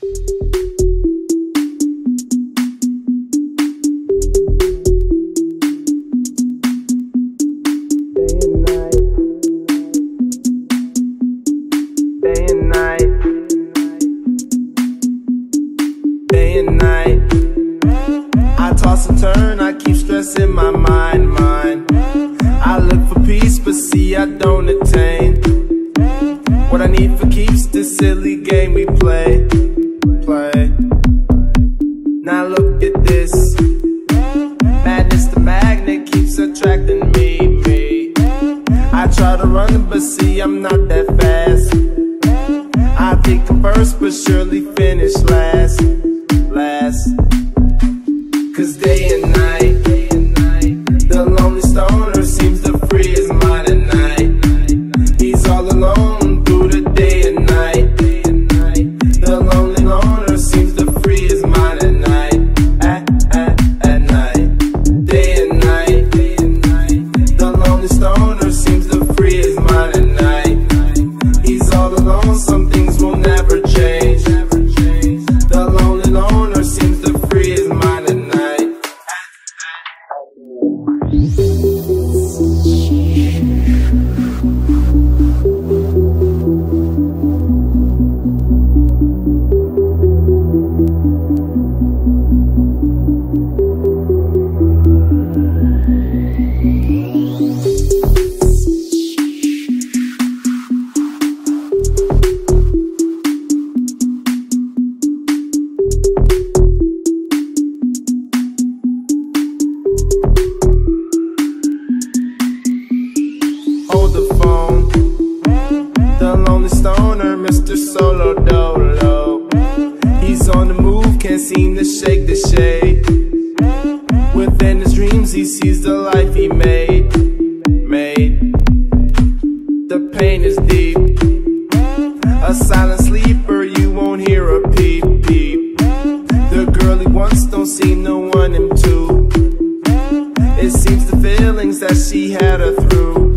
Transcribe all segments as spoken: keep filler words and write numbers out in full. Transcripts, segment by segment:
Day and night, I toss and turn, I keep stressing my mind, mind. I look for peace, but see I don't attain what I need for keeps this silly game we play, play. Now look at this, madness the magnet keeps attracting me, me. I try to run, but see I'm not that fast. I think I'm first, but surely finish last, last. Cause day and night, the lonely stoner seems to free his mind at night. He's all alone through the day and night. The lonely loner seems to free his mind at night, at, at, at night. Day and night, the lonely stoner seems to free his mind at night. He's all alone, some things will never change. The lonely loner seems to free his mind at night. Hold the phone, the lonely stoner, Mister Solo Dolo. He's on the move, can't seem to shake the shade. Within his dreams he sees the life he made, made. The pain is deep, a silent sleeper, you won't hear a peep, peep. The girl he wants don't seem to want him to. It seems the feelings that she had her through.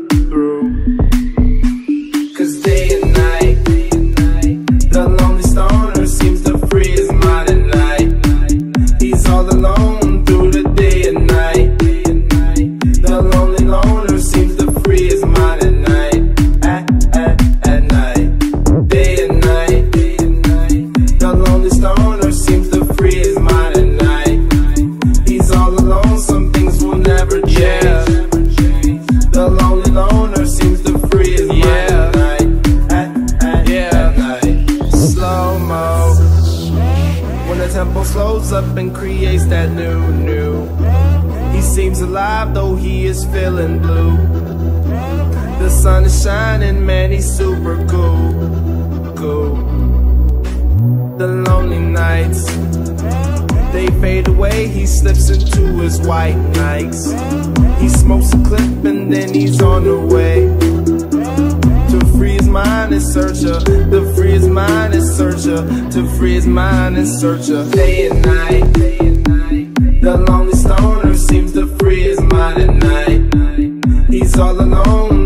Cause day and night, the lonely stoner seems to free his mind at night. He's all alone through the day and night. The lonely loner seems to free his mind at night, at, at, at night. Day and night, the lonely stoner seems to free his mind at night. He's all alone, some things will never change. The lonely loner seems to free his mind at night, at, at, yeah. At night. Slow-mo, when the tempo slows up and creates that new, new. He seems alive though he is feeling blue. The sun is shining, man, he's super cool, cool. The lonely nights, they fade away, he slips into his white nights. He smokes a clip and then he's on the way to free his mind in search of, to free his mind in search of, to free his mind in search of. Day and night, the lonely stoner seems to free his mind at night. He's all alone